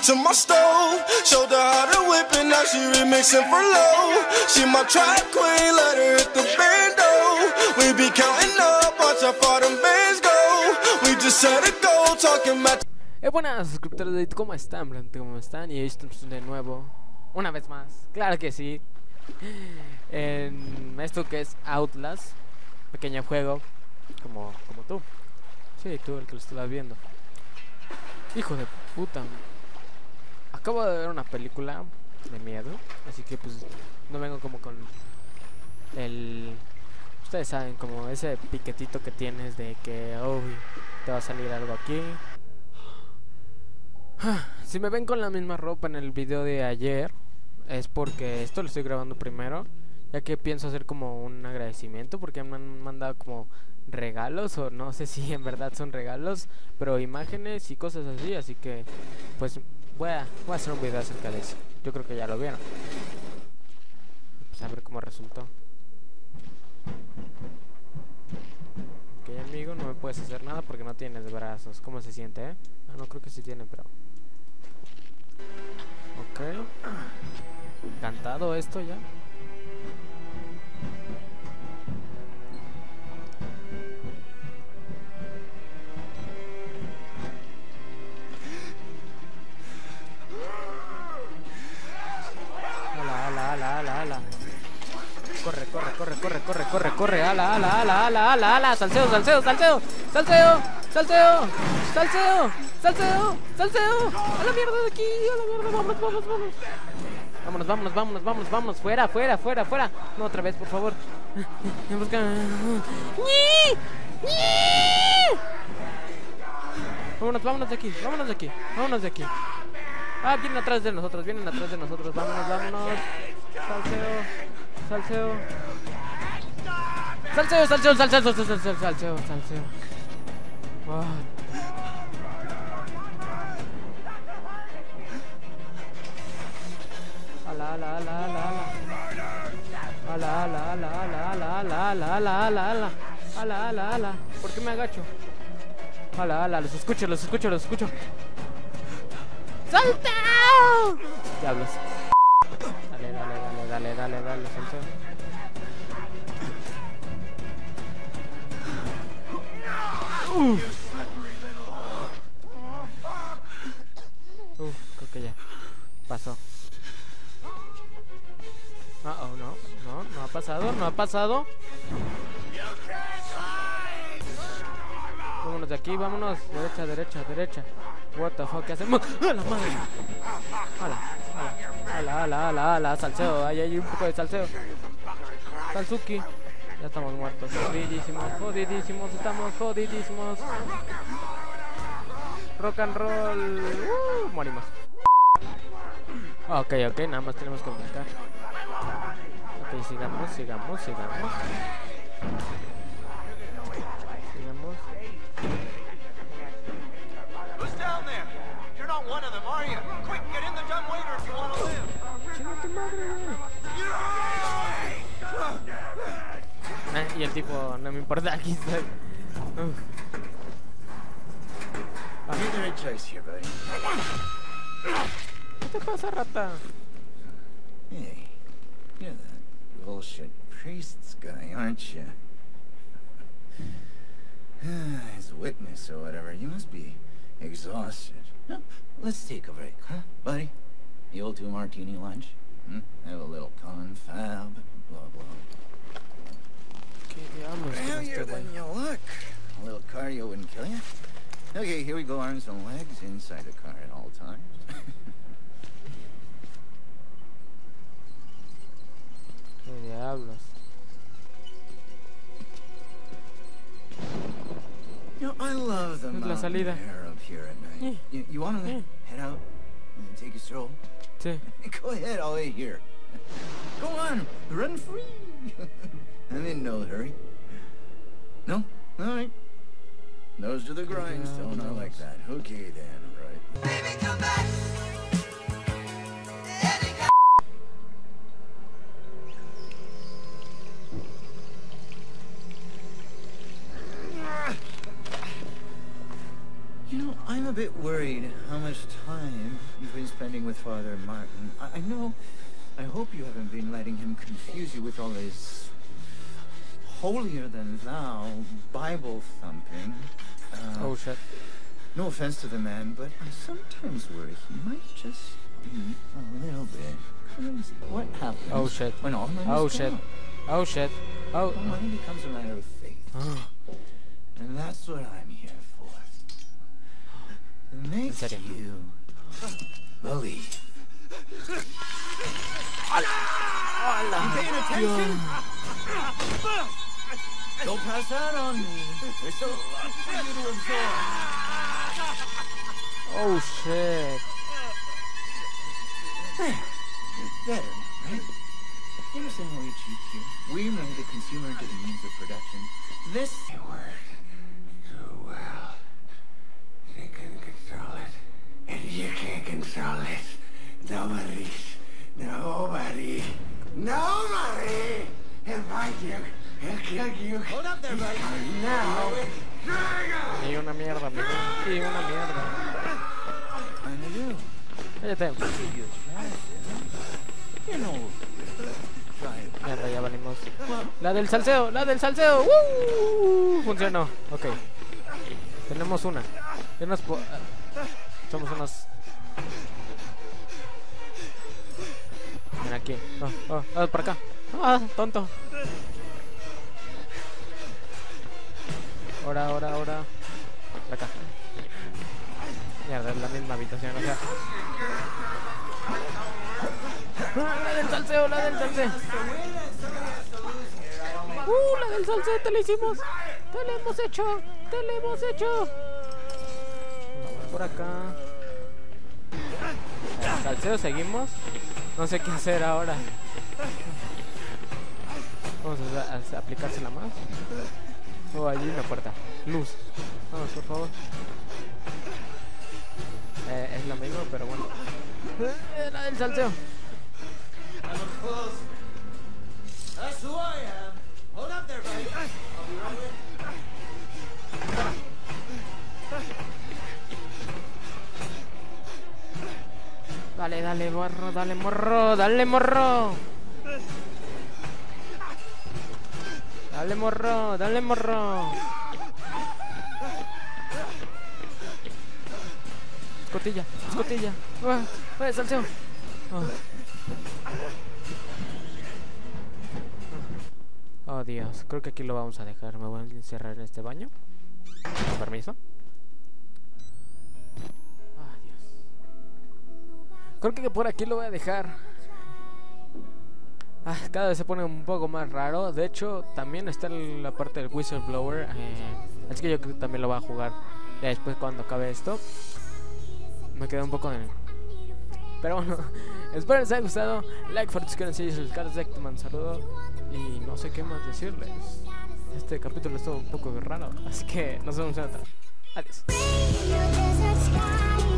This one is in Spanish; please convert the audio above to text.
to my stove. Showed her how to whip it, now she remixing for low. She my track queen, let her hit the bando. We be counting up, watch how far them bands go. We just set a goal, talking about. Buenas suscriptores de YouTube, ¿cómo están? ¿Cómo están? Y esto de nuevo, una vez más, claro que sí, en esto que es Outlast, pequeño juego, como tú. Sí, tú el que lo estabas viendo. Hijo de puta. Acabo de ver una película de miedo, así que pues no vengo como con el... Ustedes saben, como ese piquetito que tienes de que te va a salir algo aquí. Si me ven con la misma ropa en el video de ayer, es porque esto lo estoy grabando primero, ya que pienso hacer como un agradecimiento, porque me han mandado como regalos, o no sé si en verdad son regalos, pero imágenes y cosas así, así que pues voy a hacer un video acerca de eso. Yo creo que ya lo vieron. Pues a ver cómo resultó. Ok, amigo, no me puedes hacer nada porque no tienes brazos. ¿Cómo se siente, Ah, no creo que sí tiene, pero... Ok. Cantado esto ya. Ala. Corre. Ala. Salseo. A la mierda de aquí, Vámonos. Fuera. No, otra vez, por favor. Vámonos de aquí. Ah, vienen atrás de nosotros. Vámonos. Salseo. Ala. ¿Por qué me agacho? Ala, los escucho. ¡Salta! Diablos. Dale, salseo. Creo que ya pasó. No ha pasado. Vámonos de aquí, derecha. What the fuck, ¿qué hacemos? ¡Ah, la madre! Ala, salseo, ahí hay un poco de salseo. Salsuki. Ya estamos muertos, jodidísimos. Rock and roll. Morimos. Ok, nada más tenemos que brincar. Ok, sigamos. Y el tipo, no me importa, aquí estoy. ¿Qué te pasa, rata? Hey, you're that bullshit priests guy, aren't you? As a witness or whatever, you must be exhausted. No, let's take a break, huh, buddy? The old 2-martini lunch? Have a little confab, blah. Heavier than you look. A little cardio wouldn't kill you. Okay, here we go, arms and legs inside the car at all times. ¿Qué diablos? You know, I love the mountain air up here at night. You want to head out and take a stroll? Sí. Go ahead, I'll wait here. Go on, run free. I'm in no hurry. No? Alright. Nose to the grindstone, I like that. Okay then, right. Baby, come back! You know, I'm a a bit worried how much time you've been spending with Father Martin. I know. I hope you haven't been letting him confuse you with all his holier-than-thou Bible thumping. Oh shit. No offense to the man, but I sometimes worry he might just be a little bit crazy. What happens Oh shit. when all money Oh is shit. gone? Oh shit. Oh. Well, money becomes a matter of faith. And that's what I'm here for. To make serio? you believe. You paying attention? Don't pass that on me. There's a lot for you to absorb. Oh shit. There. Better, right? You understand how we achieved here? We made the consumer into the means of production. This worked too well. They can control it. And you can't control it. Nobody. He'll find you. He'll kill you. Hold up there, buddy. Now. Y una mierda, amigo. Y una mierda. Cállate. You know. Mierda, ya venimos. La del salseo, la del salseo. ¡Woo! Funcionó. Ok. Tenemos una. Ya nos somos unos. Ven aquí. Por acá. Ah, tonto. Ahora. Por acá. Mierda, es la misma habitación, o sea. La del salseo, la del salseo. La del salseo, te la hicimos. Te la hemos hecho. Te la hemos hecho. Por acá. El salseo, seguimos. No sé qué hacer ahora. Vamos a aplicársela más. Oh, allí una puerta. Luz. Vamos, por favor. Es lo mismo, pero bueno. La del salseo. That's who I am. Hold up there, buddy. I'll be right with Dale, dale, morro, dale, morro, dale, morro. Dale, morro, dale, morro. Escotilla, escotilla. Salseo. Oh, Dios, creo que aquí lo vamos a dejar. Me voy a encerrar en este baño. Con permiso. Ah, Dios. Creo que por aquí lo voy a dejar. Cada vez se pone un poco más raro. De hecho, también está la parte del whistleblower. Así que yo creo que también lo voy a jugar ya después cuando acabe esto. Me quedé un poco en... Pero bueno, espero les haya gustado. Like for suscribirse y suscribirse. Un saludo. Y no sé qué más decirles. Este capítulo estuvo un poco raro. Así que nos vemos en otra. Adiós.